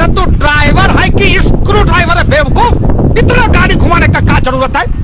अरे तू ड्राइवर है कि स्क्रू ड्राइवर है बेवकूफ? इतना गाड़ी घुमाने का क्या जरूरत है?